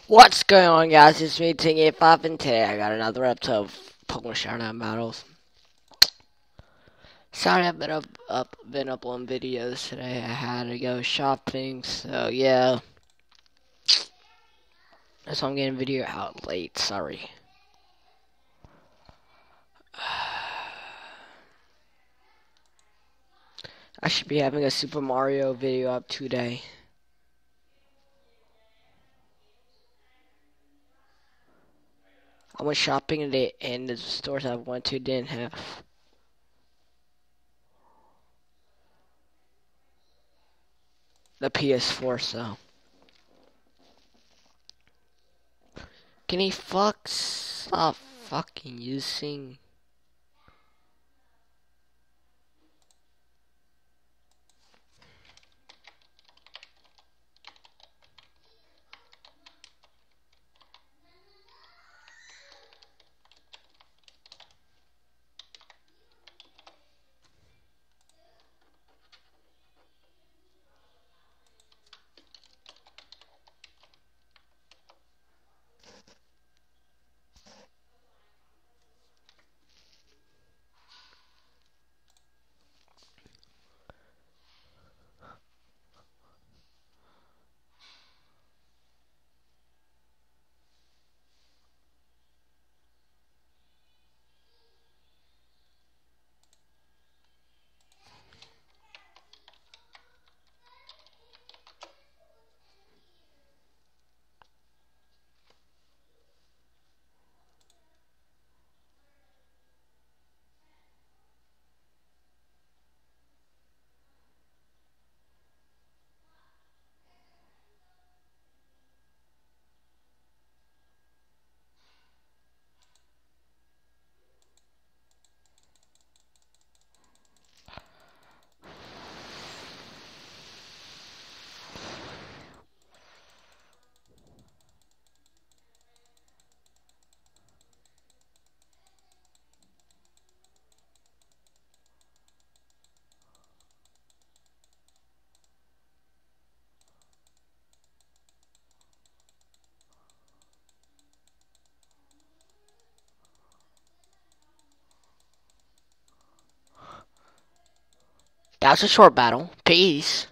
What's going on, guys? It's me, Ting85, and today I got another episode of Pokemon Showdown Battles. Sorry I've been uploading videos today. I had to go shopping, so yeah. So I'm getting video out late, sorry. I should be having a Super Mario video up today. I went shopping today, and the stores I went to didn't have the PS4, so. Can he stop fucking using... That was a short battle. Peace.